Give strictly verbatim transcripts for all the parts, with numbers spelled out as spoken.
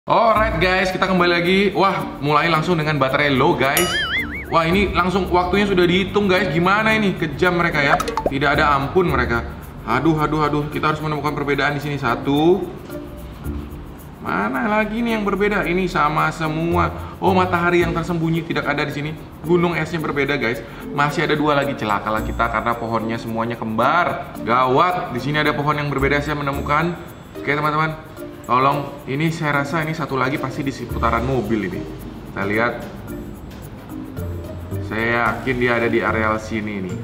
Alright guys, kita kembali lagi. Wah, mulai langsung dengan baterai low guys. Wah, ini langsung waktunya sudah dihitung guys. Gimana ini? Kejam mereka ya. Tidak ada ampun mereka. Aduh, aduh, aduh. Kita harus menemukan perbedaan di sini. Satu. Mana lagi nih yang berbeda? Ini sama semua. Oh, matahari yang tersembunyi tidak ada di sini. Gunung esnya berbeda guys. Masih ada dua lagi. Celakalah kita karena pohonnya semuanya kembar. Gawat. Di sini ada pohon yang berbeda. Saya menemukan. Oke teman-teman. Tolong, ini saya rasa ini satu lagi pasti di seputaran mobil ini. Kita lihat. Saya yakin dia ada di areal sini nih.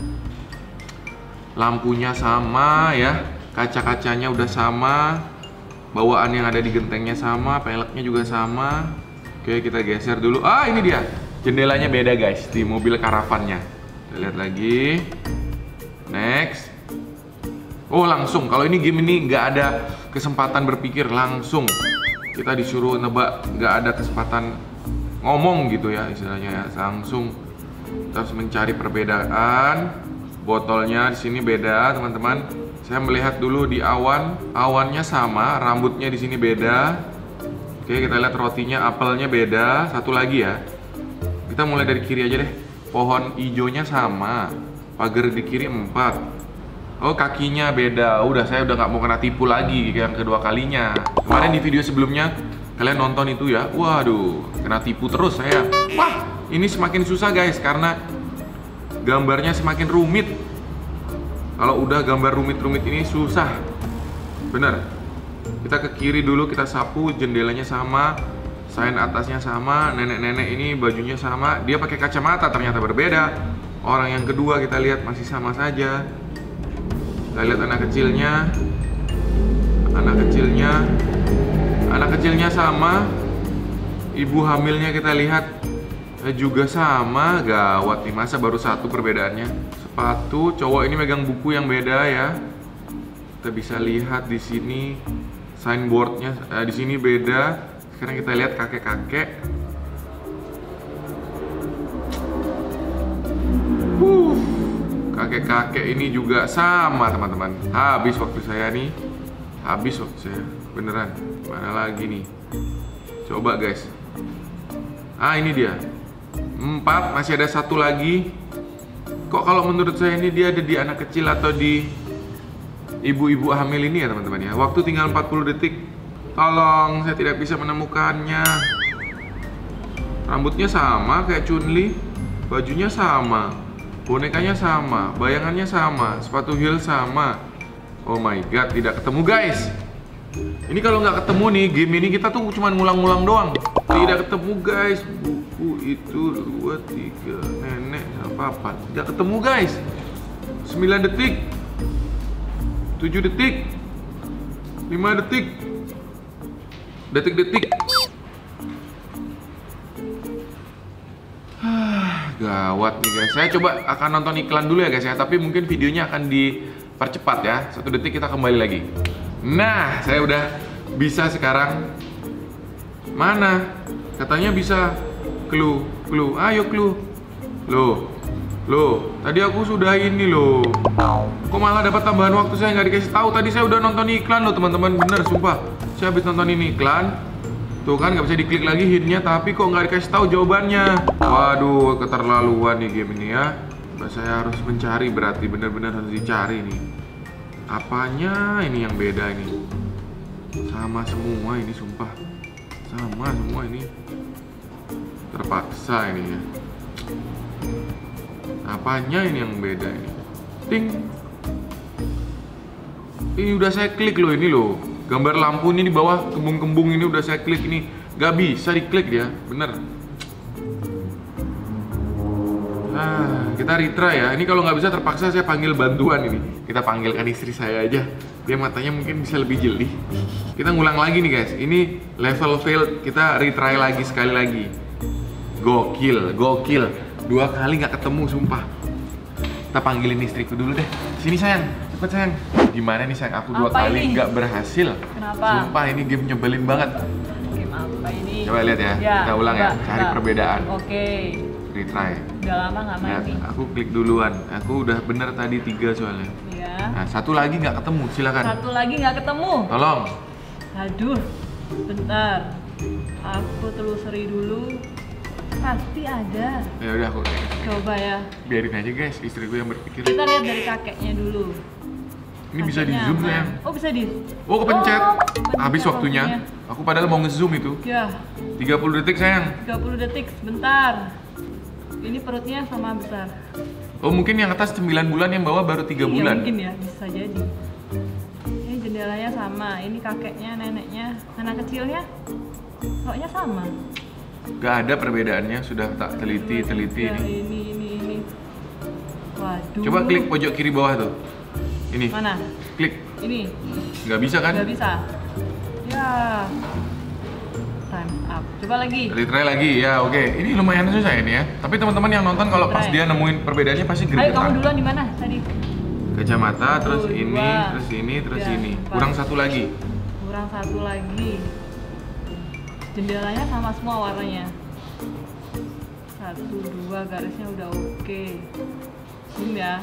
Lampunya sama ya, kaca-kacanya udah sama, bawaan yang ada di gentengnya sama, peleknya juga sama. Oke, kita geser dulu. Ah, ini dia. Jendelanya beda guys di mobil karavannya. Kita lihat lagi. Next. Oh, langsung. Kalau ini game ini nggak ada kesempatan berpikir, langsung kita disuruh nebak, nggak ada kesempatan ngomong gitu ya istilahnya ya. Langsung kita harus mencari perbedaan. Botolnya di sini beda teman-teman. Saya melihat dulu di awan, awannya sama, rambutnya di sini beda. Oke, kita lihat rotinya, apelnya beda. Satu lagi ya. Kita mulai dari kiri aja deh. Pohon hijaunya sama, pagar di kiri empat. Oh, kakinya beda. Udah, saya udah nggak mau kena tipu lagi yang kedua kalinya. Kemarin di video sebelumnya kalian nonton itu ya. Waduh, kena tipu terus saya. Wah, ini semakin susah guys karena gambarnya semakin rumit. Kalau udah gambar rumit-rumit ini susah. Bener. Kita ke kiri dulu, kita sapu, jendelanya sama, sign atasnya sama, nenek-nenek ini bajunya sama. Dia pakai kacamata ternyata berbeda. Orang yang kedua kita lihat masih sama saja. Kita lihat anak kecilnya, anak kecilnya, anak kecilnya sama, ibu hamilnya kita lihat juga sama. Gawat nih, masa baru satu perbedaannya. Sepatu, cowok ini megang buku yang beda ya. Kita bisa lihat di sini signboardnya, eh, di sini beda. Sekarang kita lihat kakek-kakek. Huh. Kakek-kakek ini juga sama teman-teman. Habis waktu saya nih. Habis waktu saya. Beneran. Mana lagi nih? Coba guys. Ah, ini dia. Empat. Masih ada satu lagi. Kok kalau menurut saya ini dia ada di anak kecil atau di ibu-ibu hamil ini ya teman-teman ya. Waktu tinggal empat puluh detik. Tolong, saya tidak bisa menemukannya. Rambutnya sama kayak Chun-Li. Bajunya sama. Bonekanya sama, bayangannya sama, sepatu heel sama. Oh my god, tidak ketemu guys. Ini kalau nggak ketemu nih, game ini kita tuh cuma ngulang-ngulang doang. Tidak ketemu guys. Buku itu dua, tiga, nenek, apa-apa. Tidak ketemu guys. Sembilan detik, tujuh detik, lima detik, detik-detik. Gawat nih guys. Saya coba akan nonton iklan dulu ya guys ya. Tapi mungkin videonya akan dipercepat ya. Satu detik kita kembali lagi. Nah, saya udah bisa sekarang. Mana? Katanya bisa. Clue, clue. Ayo clue. Loh, loh. Tadi aku sudah ini loh. Kok malah dapat tambahan waktu saya nggak dikasih tahu. Tadi saya udah nonton iklan loh teman-teman. Bener, sumpah. Saya habis nonton ini iklan. Tuh kan nggak bisa diklik lagi hitnya, tapi kok nggak dikasih tahu jawabannya. Waduh, keterlaluan nih game ini ya. Saya harus mencari, berarti benar-benar harus dicari nih. Apanya ini yang beda ini? Sama semua ini, sumpah. Sama semua ini. Terpaksa ini ya. Apanya ini yang beda ini? Ting. Ini udah saya klik loh ini loh. Gambar lampu ini di bawah kembung-kembung ini udah saya klik ini. Gak bisa diklik dia, bener. Nah, kita retry ya. Ini kalau nggak bisa terpaksa saya panggil bantuan ini. Kita panggilkan istri saya aja. Dia matanya mungkin bisa lebih jeli. Kita ngulang lagi nih guys. Ini level failed. Kita retry lagi sekali lagi. Gokil, gokil. Dua kali nggak ketemu, sumpah. Kita panggilin istriku dulu deh. Sini sayang, cepet sayang. Gimana nih sayang? Aku dua apa kali ini? nggak berhasil. Kenapa? Sumpah ini game nyebelin banget. Game apa ini? Coba lihat ya. Ya, Kita ulang ya. coba, Cari coba. perbedaan. Oke. Retry. Udah lama nggak main Lihat, nih? aku klik duluan. Aku udah bener tadi tiga soalnya. Ya. Nah, satu lagi nggak ketemu. Silakan. Satu lagi nggak ketemu. Tolong. Aduh. Bentar, aku telusuri dulu. Pasti ada. Ya udah aku Coba ya. biarin aja guys, istriku yang berpikir. Kita lihat dari kakeknya dulu. Ini bisa di Kakeknya zoom aman. sayang. Oh bisa di. Oh kepencet. Oh, kepencet Habis waktunya. Aku padahal mau nge-zoom itu. Ya, tiga puluh detik sayang. tiga puluh detik. Sebentar. Ini perutnya sama besar. Oh mungkin yang atas sembilan bulan, yang bawah baru tiga Iya, bulan. mungkin ya, bisa jadi. Ini jendelanya sama. Ini kakeknya, neneknya, anak kecilnya. Kayaknya sama. Gak ada perbedaannya, sudah tak teliti-teliti Ya, ini. ini, ini, ini. Waduh. Coba klik pojok kiri bawah tuh. Ini. Mana? Klik. Ini. Nggak bisa kan? Nggak bisa. Ya. Time up. Coba lagi. Retry lagi ya, oke. Ini lumayan susah ini ya. Tapi teman-teman yang nonton kalau pas Retry. dia nemuin perbedaannya pasti Ayo gregetan. kamu duluan di mana tadi? Kacamata, terus Satu, ini, dua, terus ini, terus tiga, ini. empat. Kurang satu lagi. Kurang satu lagi. Jendelanya sama semua warnanya. Satu, dua, garisnya udah oke. Zoom ya.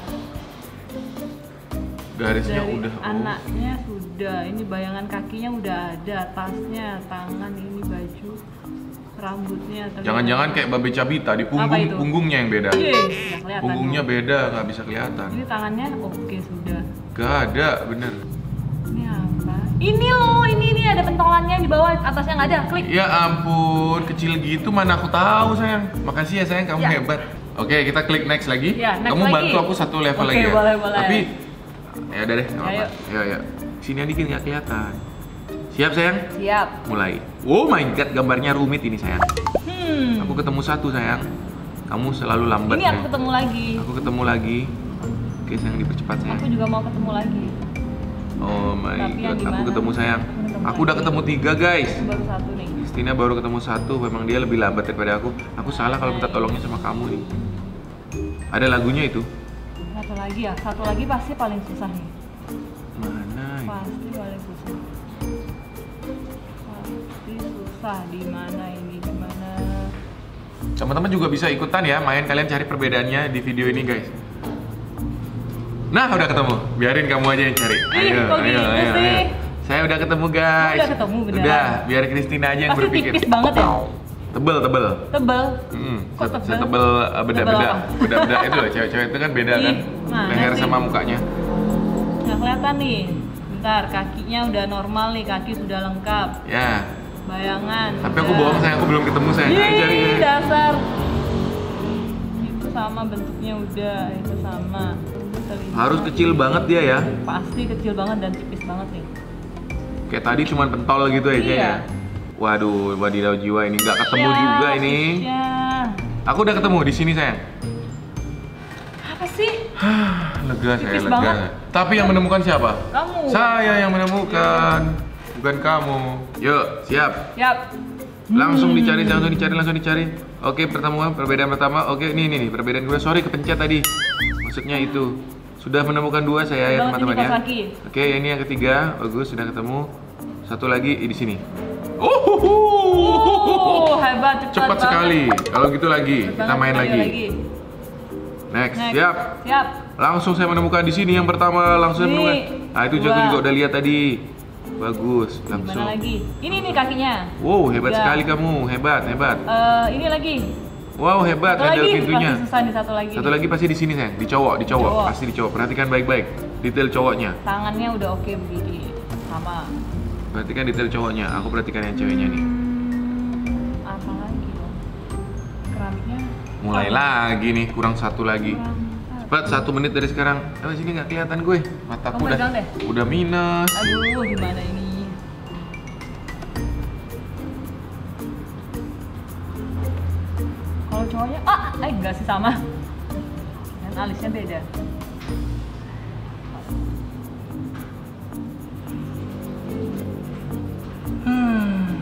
Garisnya Dari udah. oh. anaknya sudah. Ini bayangan kakinya udah ada. Tasnya, tangan, ini baju, rambutnya. tapi- Jangan-jangan kayak Babe Cabita di Apa punggung, itu? punggungnya yang beda. Iya, nggak kelihatan. Punggungnya beda, nggak bisa kelihatan. Ini tangannya oke sudah. Gak ada, bener. Ini apa? Ini loh, ini ini ada pentolannya di bawah, atasnya nggak ada. Klik. Ya ampun, kecil gitu mana aku tahu sayang. Makasih ya sayang, kamu Ya. hebat. Oke, kita klik next lagi. Ya, next kamu lagi. bantu aku satu level Oke, lagi ya. boleh, boleh. Tapi ya udah deh, nggak Ayo. apa-apa. Ya ya. Sini dikit nggak kelihatan. Siap sayang? Siap. Mulai. Oh my god, gambarnya rumit ini sayang. Hmm. Aku ketemu satu sayang. Kamu selalu lambat. Ini aku sayang. ketemu lagi. Aku ketemu lagi. Oke sayang, dipercepat sayang. Aku juga mau ketemu lagi. Oh my Tapi yang god, aku gimana? ketemu sayang. Aku ketemu Aku udah lagi. ketemu tiga guys. Aku baru satu nih. Christina baru ketemu satu, memang dia lebih lambat daripada aku. Aku salah kalau minta tolongnya sama kamu nih. Ada lagunya itu. Satu lagi ya. Satu lagi pasti paling susah nih. Mana? ini? Pasti paling susah. Pasti susah. Di mana ini? Di mana? Teman-teman juga bisa ikutan ya, main kalian cari perbedaannya di video ini guys. Nah, udah ketemu. Biarin kamu aja yang cari. Ih, kok gitu sih? Saya udah ketemu guys. Udah ketemu, beneran? Udah, biar Christina aja yang Pasti berpikir. tipis banget ya. Tebel, tebel. Tebel. Hmm, Kok se- tebel? setebel uh, beda-beda. Tebel apa? Beda-beda itu loh, cewek-cewek itu kan beda Ih, kan. mana Leher sih? sama mukanya. Nggak kelihatan nih. Bentar, kakinya udah normal nih. Kaki sudah lengkap. Ya. Bayangan. Tapi aku udah. bohong sayang, aku belum ketemu sayang. Ayo cari Ih, ya. dasar. Itu sama bentuknya udah, itu sama. Telinga. Harus kecil banget dia ya. Pasti kecil banget dan tipis banget nih. Kayak tadi cuman pentol gitu aja Iya. ya. Waduh, wadidaw jiwa ini nggak ketemu Ya, juga ini. ya. Aku udah ketemu di sini sayang. Apa sih? Lega saya, Tipis lega. banget. Tapi yang menemukan siapa? Kamu. Saya yang menemukan, bukan kamu. Yuk, siap. Yap. Langsung Hmm. dicari, langsung dicari, langsung dicari. Oke, pertemuan perbedaan pertama. Oke, ini nih, nih perbedaan gue. Sorry kepencet tadi. Maksudnya itu. Sudah menemukan dua saya ya Banget teman-teman ini ya. pas lagi. Oke, ini yang ketiga. Bagus, sudah ketemu. Satu lagi di sini. Oh, Oh, hebat, cepat, cepat banget. sekali. Kalau gitu lagi, Cepat kita banget, main ayo lagi. Next, Next. siap. Siap. Langsung saya menemukan di sini yang pertama, langsung saya Ini, menemukan. Ah, itu dua. juga juga udah lihat tadi. Bagus, Gimana langsung. lagi? Ini nih kakinya. Wow, hebat Tiga. sekali kamu. Hebat, hebat. Eh, ini lagi. Wow, hebat Satu handle lagi. pintunya. Pasti susah nih satu lagi. Satu nih. lagi pasti di sini sayang, di cowok, di cowok, Cowok. pasti di cowok. Perhatikan baik-baik detail cowoknya. Tangannya udah oke begini. Sama. Perhatikan detail cowoknya. Aku perhatikan yang ceweknya nih. Hmm, apa lagi dong? Keramiknya. Mulai Oh, lagi nih, kurang satu lagi. kurang satu. Cepat, satu menit dari sekarang. Oh, sini nggak kelihatan gue. Mataku Kamu udah, pegang deh. udah minus. Aduh, gimana ini? Kalau cowoknya, ah, eh enggak sih sama. Dan alisnya beda. Hmm.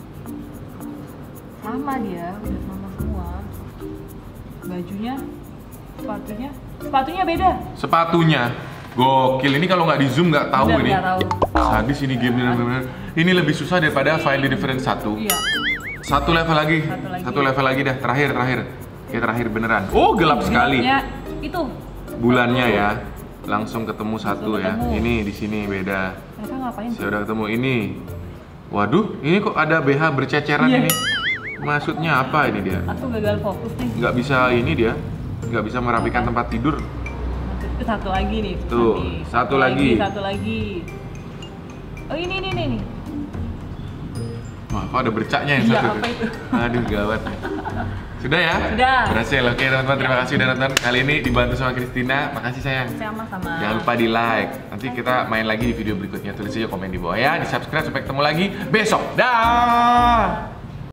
Sama dia, udah sama semua. Bajunya, sepatunya, sepatunya beda. Sepatunya, gokil. Ini kalau nggak di zoom nggak tahu Bener, ini. nggak tahu. Sadis ini game bener-bener. Ini lebih susah daripada find the difference satu. Iya. Satu level lagi. Satu lagi. Satu level lagi dah. Terakhir, terakhir. Oke, terakhir beneran. Oh, gelap sekali. Ya, itu. Bulannya ya. Langsung ketemu satu Langsung ya. ketemu. Ini di sini beda. Mereka ngapain? Saya udah ketemu ini. Waduh, ini kok ada B H berceceran Iya. ini. Maksudnya apa ini dia? Aku gagal fokus nih. Nggak bisa ini dia, nggak bisa merapikan tempat tidur. Maksudku satu lagi nih. Tuh, nanti. satu lagi. Satu lagi. Oh ini ini ini. nih. Wah, kok ada bercaknya yang Iya, satu? apa itu? Aduh, gawat. Sudah ya? Sudah. Berhasil. Oke, teman-teman, terima kasih udah nonton. Kali ini dibantu sama Kristina. Makasih sayang. Sama-sama. Jangan lupa di like. Nanti kita main lagi di video berikutnya. Tulis aja komen di bawah ya. Di subscribe supaya ketemu lagi besok. Dah.